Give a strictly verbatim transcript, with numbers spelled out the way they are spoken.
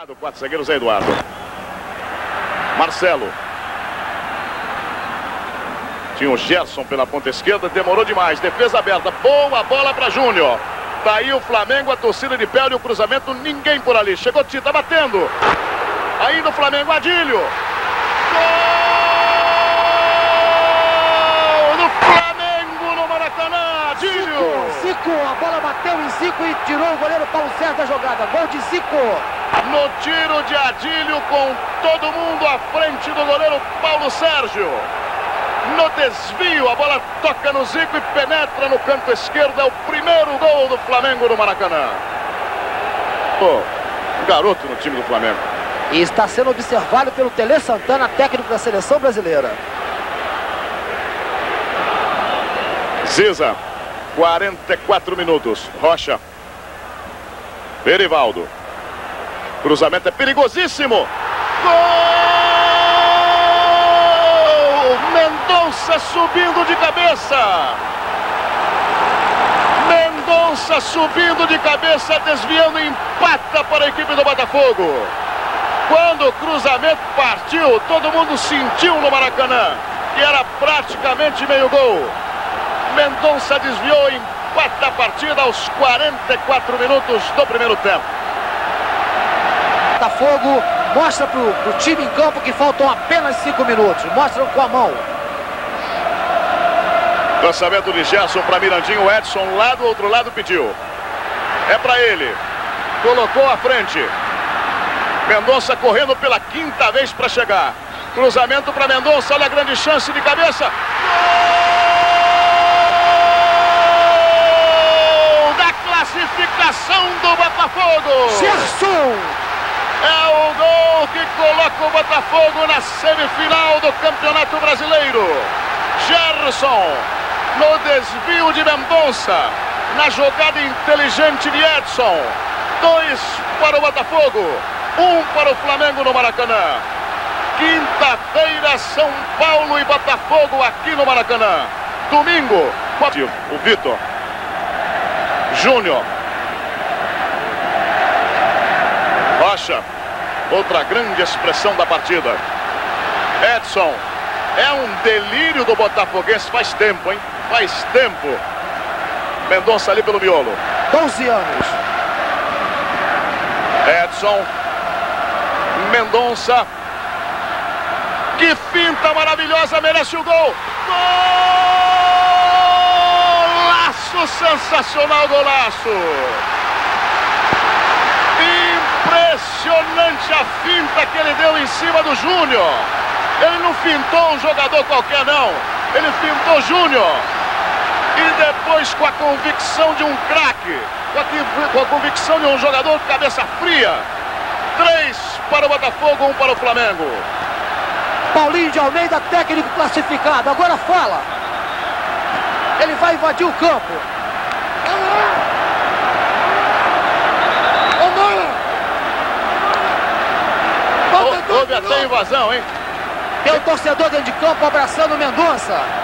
Quatro zagueiros é Eduardo. Marcelo. Tinha o Gerson pela ponta esquerda, demorou demais. Defesa aberta, boa bola para Júnior. Tá aí o Flamengo, a torcida de pé e o cruzamento, ninguém por ali. Chegou Tita batendo. Ainda o Flamengo, Adílio. Gol do Flamengo no Maracanã, Adílio. Zico, a bola bateu em Zico e tirou o goleiro Paulo Sérgio da jogada. Gol de Zico. No tiro de Adílio, com todo mundo à frente do goleiro Paulo Sérgio. No desvio, a bola toca no Zico e penetra no canto esquerdo. É o primeiro gol do Flamengo no Maracanã. Pô, um garoto no time do Flamengo. E está sendo observado pelo Tele Santana, técnico da seleção brasileira. Ziza, quarenta e quatro minutos. Rocha. Perivaldo. Cruzamento é perigosíssimo. Gol! Mendonça subindo de cabeça. Mendonça subindo de cabeça, desviando, empata para a equipe do Botafogo. Quando o cruzamento partiu, todo mundo sentiu no Maracanã que era praticamente meio gol. Mendonça desviou, empata a partida aos quarenta e quatro minutos do primeiro tempo. Botafogo mostra para o time em campo que faltam apenas cinco minutos. Mostram com a mão. Lançamento de Gerson para Mirandinho. Edson lá do outro lado pediu. É para ele. Colocou à frente. Mendonça correndo pela quinta vez para chegar. Cruzamento para Mendonça. Olha a grande chance de cabeça. Gol da classificação do Botafogo. Gerson! É o gol que coloca o Botafogo na semifinal do Campeonato Brasileiro. Gerson, no desvio de Mendonça, na jogada inteligente de Edson. Dois para o Botafogo, um para o Flamengo no Maracanã. Quinta-feira, São Paulo e Botafogo aqui no Maracanã. Domingo, o Vitor. Júnior. Rocha, outra grande expressão da partida. Edson, é um delírio do botafoguense, faz tempo, hein? Faz tempo. Mendonça ali pelo miolo. doze anos. Edson, Mendonça. Que finta maravilhosa, merece o gol. Golaço, sensacional golaço. Impressionante a finta que ele deu em cima do Júnior. Ele não fintou um jogador qualquer, não. Ele fintou Júnior. E depois, com a convicção de um craque, com a convicção de um jogador de cabeça fria. Três para o Botafogo, um para o Flamengo. Paulinho de Almeida, técnico classificado. Agora fala. Ele vai invadir o campo. Houve até invasão, hein? Tem o torcedor dentro de campo abraçando o Mendonça.